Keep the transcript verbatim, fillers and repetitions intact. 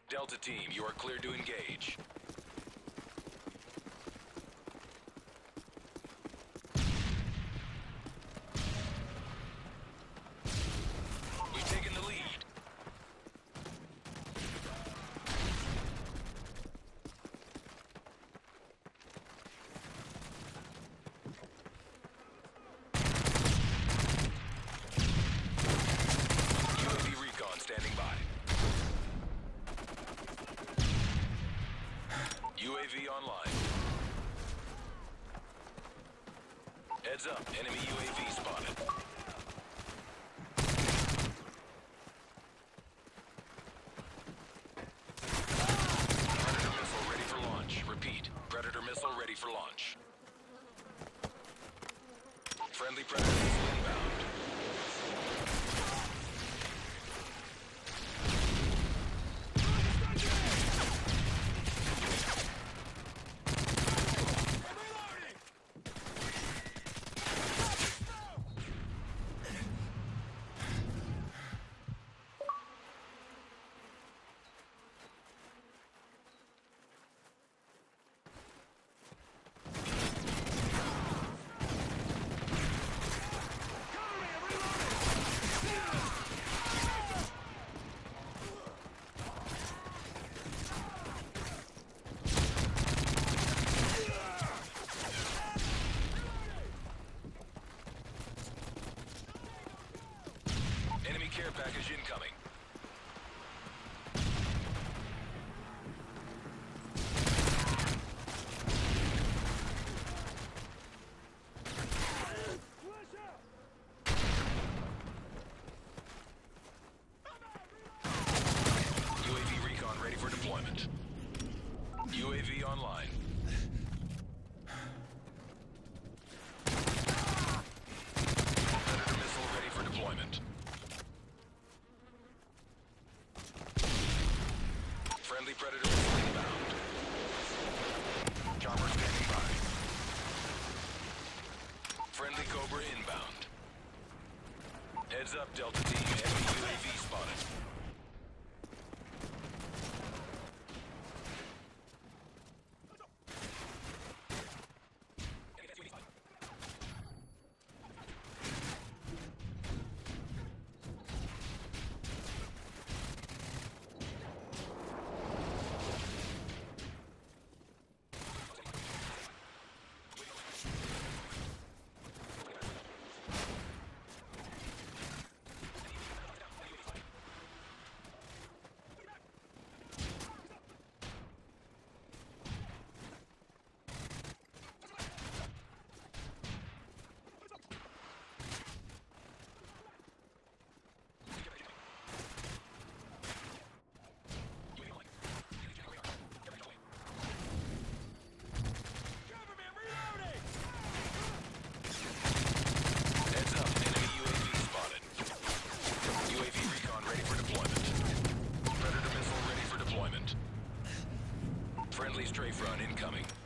Delta team, you are cleared to engage. We've taken the lead. U A V recon standing by. U A V online. Heads up, enemy U A V spotted. Predator missile ready for launch. Repeat, Predator missile ready for launch. Friendly Predator missile inbound. Enemy care package incoming. U A V recon ready for deployment. U A V online. Predator missile ready for deployment. Friendly Predator missile inbound. Chopper standing by. Friendly Cobra inbound. Heads up, Delta team. Enemy U A V spotted. Heads up, enemy U A V spotted. U A V recon ready for deployment. Predator missile ready for deployment. Friendly strafe run incoming.